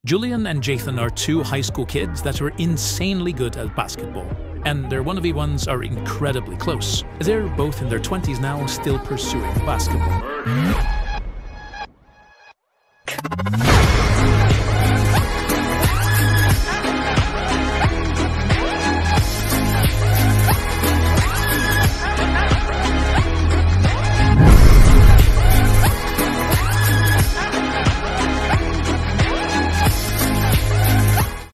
Julian and Jathan are two high school kids that are insanely good at basketball, and their 1v1s are incredibly close. They're both in their 20s now, still pursuing basketball.